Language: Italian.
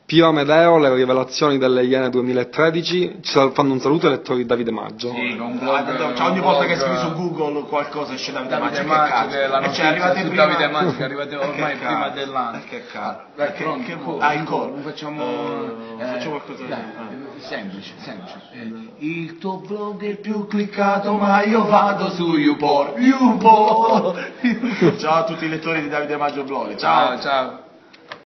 Pio Amedeo, le rivelazioni delle Iene 2013, ci fanno un saluto ai lettori di Davide Maggio. Sì, con cioè, ogni volta che scrivi su Google qualcosa esce Davide Maggio, che cazzo? Che la cioè, arrivate su prima... Davide Maggio, che arrivate ormai prima dell'anno. Che cazzo? Il coro, facciamo qualcosa semplice. Il tuo blog è il più cliccato, ma io vado su YouPorn. Ciao a tutti i lettori di Davide Maggio Blog, ciao! Ciao.